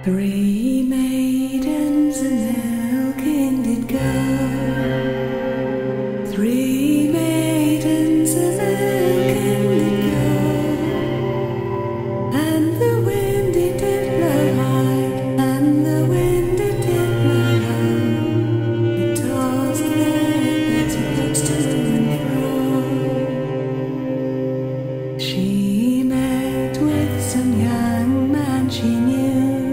Three maidens a-milking did go. Three maidens a-milking did go. And the wind it did blow high, and the wind it did blow low. It tossed their petticoats to and fro. She met with some young man she knew.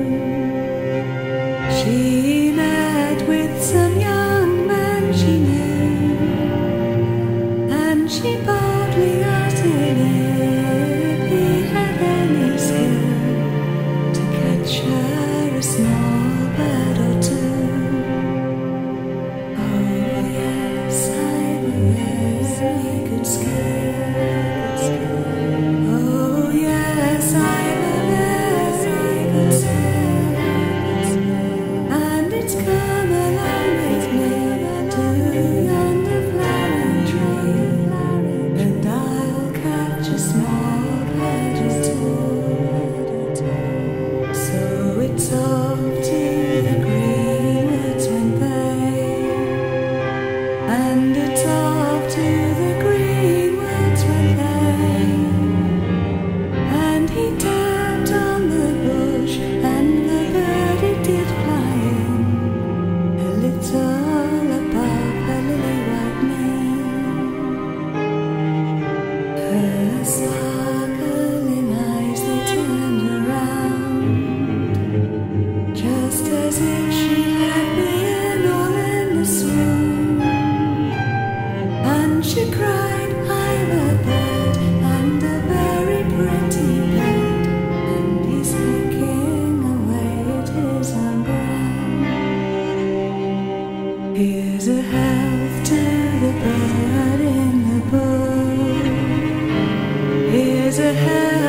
She met with some young man she knew, and she boldly asked him if he had any skill to catch her a small bird or two. Oh yes, I've a very good skill. Oh yes, I've a very good skill. It's come along with me to yonder flowering tree, and I'll catch a small bird or two. So it's off to the green woods went they, and it's off to the green woods went they, and he tapped on the bush, and the bird it did fly in. Little above her lily-white knee, her sparkling eyes they turned around, just as if she had been all in a swoon, and she cried, I'm a bird, and a very pretty bird, and he's pecking away at his own ground. Here's a health to the bird in the bowl. Here's a health